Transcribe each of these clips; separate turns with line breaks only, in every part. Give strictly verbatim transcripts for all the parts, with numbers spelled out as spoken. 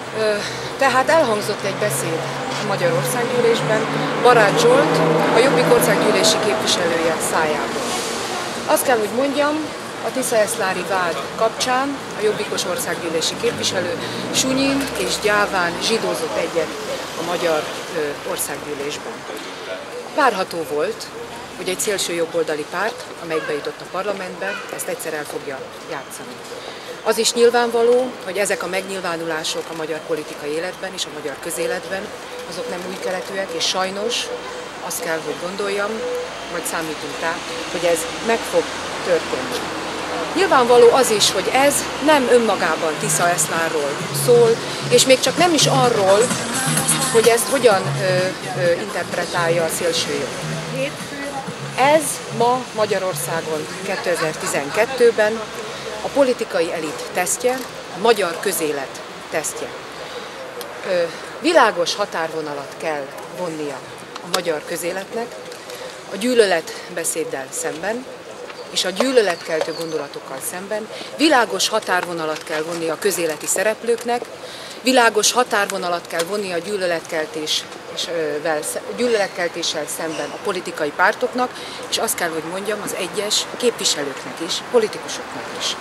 Tehát elhangzott egy beszéd a Magyar Országgyűlésben Barát Zsolt, a Jobbik országgyűlési képviselője szájából. Azt kell, hogy mondjam, a tiszaeszlári vád kapcsán a Jobbikos országgyűlési képviselő sunyin és gyáván zsidózott egyet a Magyar Országgyűlésben. Várható volt, hogy egy szélső jobboldali párt, amely bejutott a parlamentbe, ezt egyszer el fogja játszani. Az is nyilvánvaló, hogy ezek a megnyilvánulások a magyar politikai életben és a magyar közéletben, azok nem új keletűek, és sajnos azt kell, hogy gondoljam, vagy számítunk rá, hogy ez meg fog történni. Nyilvánvaló az is, hogy ez nem önmagában Tiszaeszlárról szól, és még csak nem is arról, hogy ezt hogyan ö, ö, interpretálja a szélsőjobb. Ez ma Magyarországon kétezer-tizenkettőben a politikai elit tesztje, a magyar közélet tesztje. Ö, világos határvonalat kell vonnia a magyar közéletnek a gyűlöletbeszéddel szemben, és a gyűlöletkeltő gondolatokkal szemben. Világos határvonalat kell vonni a közéleti szereplőknek, világos határvonalat kell vonni a gyűlöletkeltéssel, gyűlöletkeltéssel szemben a politikai pártoknak, és azt kell, hogy mondjam, az egyes képviselőknek is, politikusoknak is.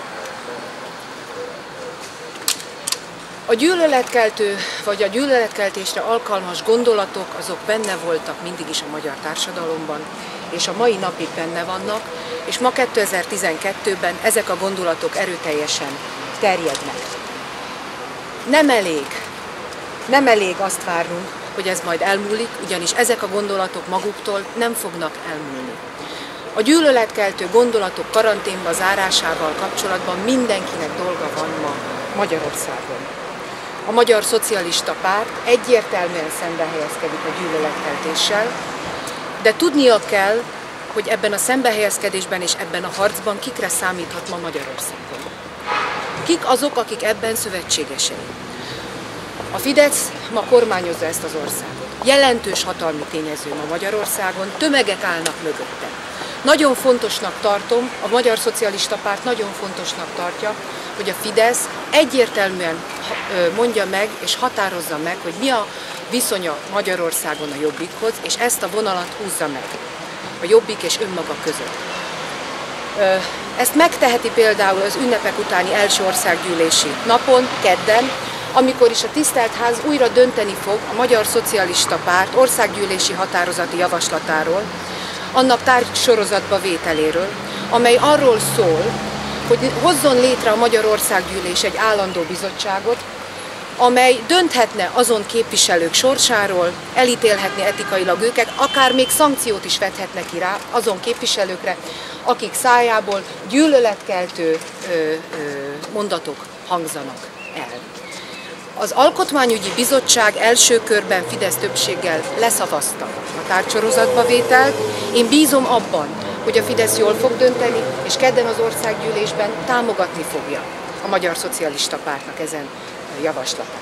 A gyűlöletkeltő vagy a gyűlöletkeltésre alkalmas gondolatok, azok benne voltak mindig is a magyar társadalomban, és a mai napig benne vannak, és ma kétezer-tizenkettőben ezek a gondolatok erőteljesen terjednek. Nem elég, nem elég azt várnunk, hogy ez majd elmúlik, ugyanis ezek a gondolatok maguktól nem fognak elmúlni. A gyűlöletkeltő gondolatok karanténba zárásával kapcsolatban mindenkinek dolga van ma Magyarországon. A Magyar Szocialista Párt egyértelműen szembe helyezkedik a gyűlöletkeltéssel, de tudnia kell, hogy ebben a szembehelyezkedésben és ebben a harcban kikre számíthat ma Magyarországon. Kik azok, akik ebben szövetségesei? A Fidesz ma kormányozza ezt az országot. Jelentős hatalmi tényező ma Magyarországon, tömegek állnak mögötte. Nagyon fontosnak tartom, a Magyar Szocialista Párt nagyon fontosnak tartja, hogy a Fidesz egyértelműen mondja meg és határozza meg, hogy mi a viszonya Magyarországon a Jobbikhoz, és ezt a vonalat húzza meg a Jobbik és önmaga között. Ezt megteheti például az ünnepek utáni első országgyűlési napon, kedden, amikor is a tisztelt ház újra dönteni fog a Magyar Szocialista Párt országgyűlési határozati javaslatáról, annak tárgysorozatba vételéről, amely arról szól, hogy hozzon létre a Magyar Országgyűlés egy állandó bizottságot, amely dönthetne azon képviselők sorsáról, elítélhetné etikailag őket, akár még szankciót is vethetne ki rá azon képviselőkre, akik szájából gyűlöletkeltő ö, ö, mondatok hangzanak el. Az Alkotmányügyi Bizottság első körben Fidesz többséggel leszavazta a tárgysorozatba vételt. Én bízom abban, hogy a Fidesz jól fog dönteni, és kedden az országgyűlésben támogatni fogja a Magyar Szocialista Pártnak ezen javaslatát.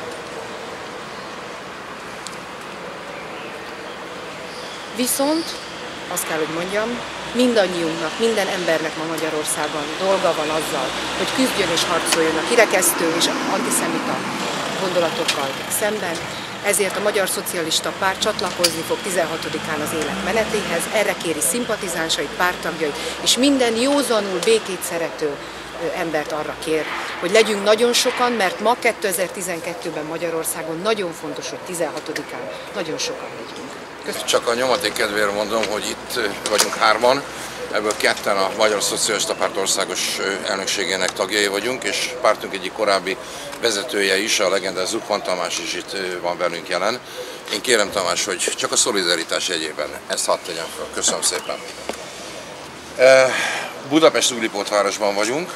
Viszont azt kell, hogy mondjam, mindannyiunknak, minden embernek ma Magyarországon dolga van azzal, hogy küzdjön és harcoljon a kirekesztő és antiszemita gondolatokkal szemben. Ezért a Magyar Szocialista Párt csatlakozni fog tizenhatodikán az élet menetéhez, erre kéri szimpatizánsait, párttagjait, és minden józanul békét szerető embert arra kér, hogy legyünk nagyon sokan, mert ma kétezer-tizenkettőben Magyarországon nagyon fontos, hogy tizenhatodikán nagyon sokan legyünk.
Köszönöm. Csak a nyomaték kedvéért mondom, hogy itt vagyunk hárman, ebből ketten a Magyar Szocialista Párt országos elnökségének tagjai vagyunk, és pártunk egyik korábbi vezetője is, a legendás Zupan Tamás is itt van velünk jelen. Én kérem, Tamás, hogy csak a szolidaritás jegyében ezt hadd tegyem fel. Köszönöm szépen. Budapest Újlipótvárosban vagyunk.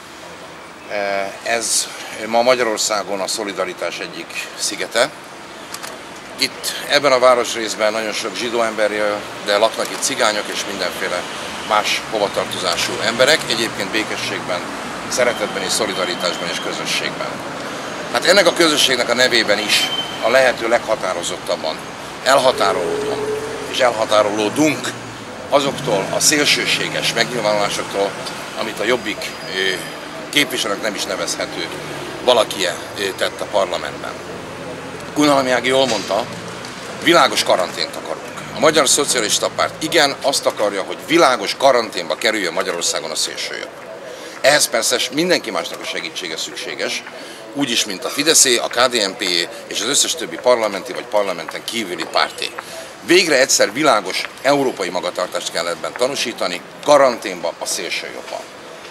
Ez ma Magyarországon a szolidaritás egyik szigete. Itt ebben a városrészben nagyon sok zsidó ember él, de laknak itt cigányok és mindenféle más hovatartozású emberek, egyébként békességben, szeretetben és szolidaritásban és közösségben. Hát ennek a közösségnek a nevében is a lehető leghatározottabban elhatárolódom és elhatárolódunk azoktól a szélsőséges megnyilvánulásoktól, amit a Jobbik képviselőnek nem is nevezhető valaki tett a parlamentben. Kunhalmi Ági jól mondta, világos karantént akarunk. A Magyar Szocialista Párt igen, azt akarja, hogy világos karanténba kerüljön Magyarországon a szélsőjobb. Ehhez persze mindenki másnak a segítsége szükséges, úgyis, mint a Fideszé, a ká dé en pé és az összes többi parlamenti vagy parlamenten kívüli párté. Végre egyszer világos európai magatartást kell ebben tanúsítani, karanténba a szélsőjobban.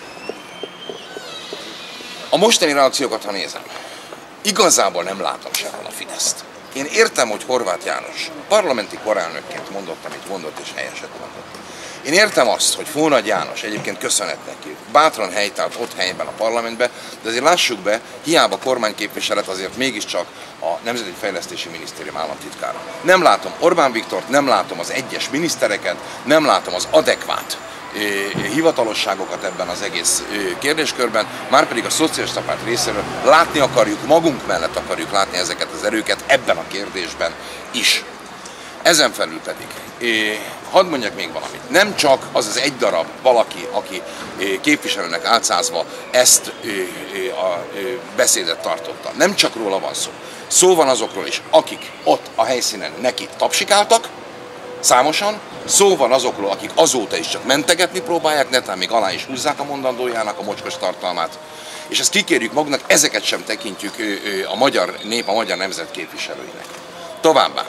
A mostani reakciókat, ha nézem, igazából nem látom sehol a Fideszt. Én értem, hogy Horváth János parlamenti korelnökként mondott, amit mondott, és helyeset mondott. Én értem azt, hogy Fónagy János, egyébként köszönet neki, bátran helytált ott helyben a parlamentbe, de azért lássuk be, hiába kormányképviselet, azért mégiscsak a Nemzeti Fejlesztési Minisztérium államtitkára. Nem látom Orbán Viktort, nem látom az egyes minisztereket, nem látom az adekvát hivatalosságokat ebben az egész kérdéskörben, márpedig a Szocialista Párt részéről látni akarjuk, magunk mellett akarjuk látni ezeket az erőket ebben a kérdésben is. Ezen felül pedig, hadd mondjak még valamit, nem csak az az egy darab valaki, aki képviselőnek átszázva ezt a beszédet tartotta. Nem csak róla van szó. Szó van azokról is, akik ott a helyszínen neki tapsikáltak, számosan, szó van azokról, akik azóta is csak mentegetni próbálják, netán még alá is húzzák a mondandójának a mocskos tartalmát. És ezt kikérjük magunknak, ezeket sem tekintjük a magyar nép, a magyar nemzet képviselőinek. Továbbá,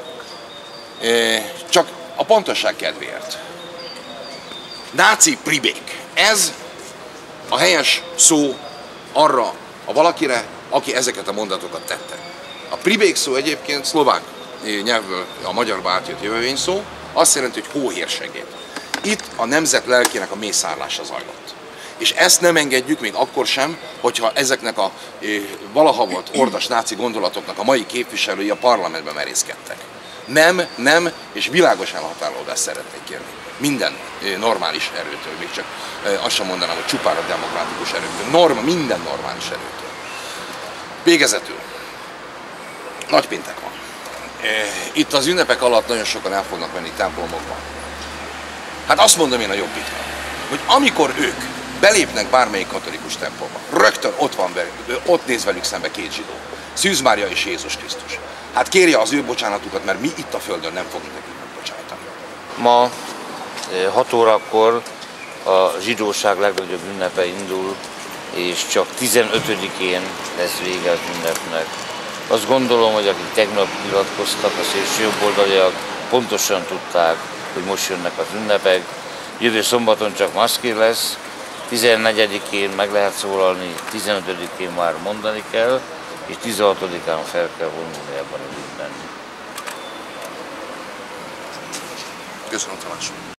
csak a pontosság kedvéért. Náci pribék. Ez a helyes szó arra a valakire, aki ezeket a mondatokat tette. A pribék szó egyébként szlovák nyelvből a magyarba átjött jövővény szó, azt jelenti, hogy hóhérsegéd. Itt a nemzet lelkének a mészárlása zajlott. És ezt nem engedjük még akkor sem, hogyha ezeknek a e, valaha volt ordas náci gondolatoknak a mai képviselői a parlamentben merészkedtek. Nem, nem, és világos elhatárolódást szeretnék kérni. Minden e, normális erőtől, még csak e, azt sem mondanám, hogy csupán a demokratikus erőtől. Norma, minden normális erőtől. Végezetül. Nagypéntek van. Itt az ünnepek alatt nagyon sokan el fognak menni templomokba. Hát azt mondom én a Jobbiknak, hogy amikor ők belépnek bármelyik katolikus templomba, rögtön ott van, ott néz velük szembe két zsidó. Szűz Mária és Jézus Krisztus. Hát kérje az ő bocsánatukat, mert mi itt a földön nem fogunk nekik megbocsátani.
Ma hat órakor a zsidóság legnagyobb ünnepe indul, és csak tizenötödikén lesz vége az ünnepnek. Azt gondolom, hogy akik tegnap nyilatkoztak, a szélsőjobboldaliak pontosan tudták, hogy most jönnek az ünnepek. Jövő szombaton csak maszkír lesz, tizennegyedikén meg lehet szólalni, tizenötödikén már mondani kell, és tizenhatodikán fel kell vonulni ebben az ügyben.
Köszönöm, Tamás.